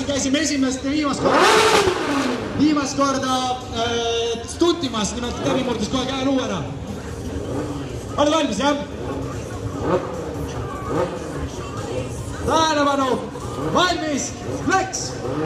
edasi käisime esimest ja viimast korda stuntimas, nimelt Terri murdis kohe käeluu ära. Oled valmis, jah? Tähelepanu, valmis, flex!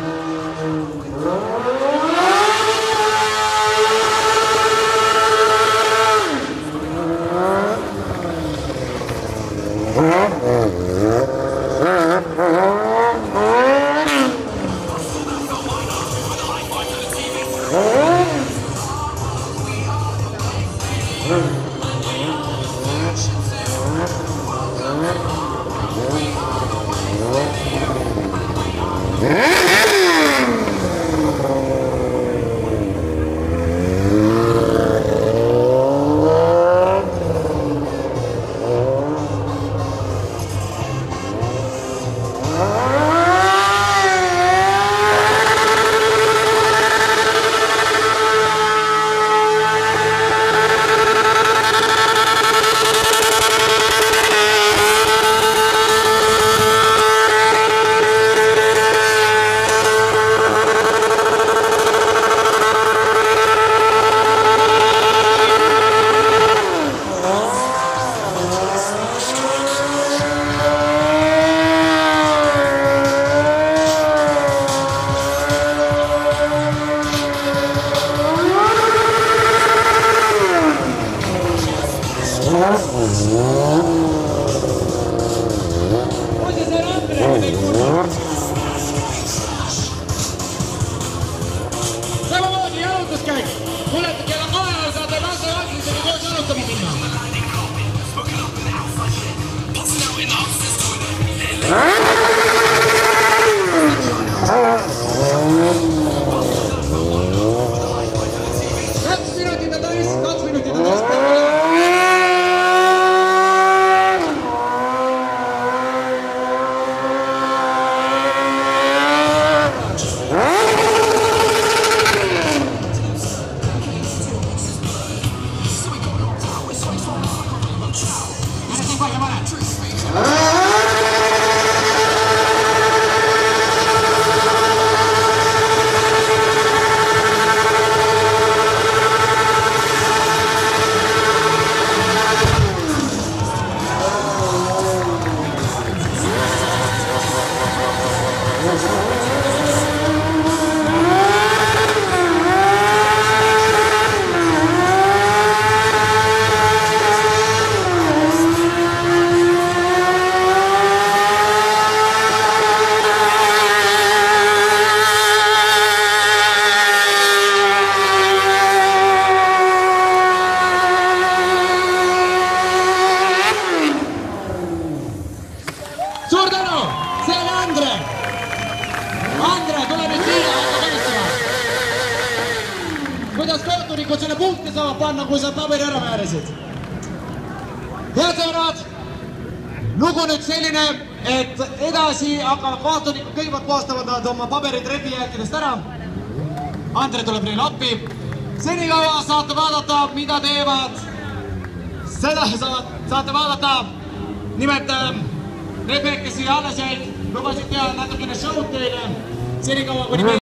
Samamoodi jalutuskäik. Tulete kella 2 saate Lasse Vaslisega koos jalutama minna. Kaks minutit on täis. Suur tänu! See on Andre! Andre, tule nüüd siia, hakka kanistama! Kuidas kohtunikud selle punkti saavad panna, kui sa paberi ära määrisid? Head sõbrad! Lugu nüüd selline, et edasi hakkavad kohtunikud kõigepealt koostavad oma paberid rehvijääkidest ära. Andre tuleb neile appi. Senikaua saate vaadata, mida teevad. Seda saate vaadata. Nimelt need, kes siia alles jäid, lubasid teha natukene show'd teile. Senikaua kuni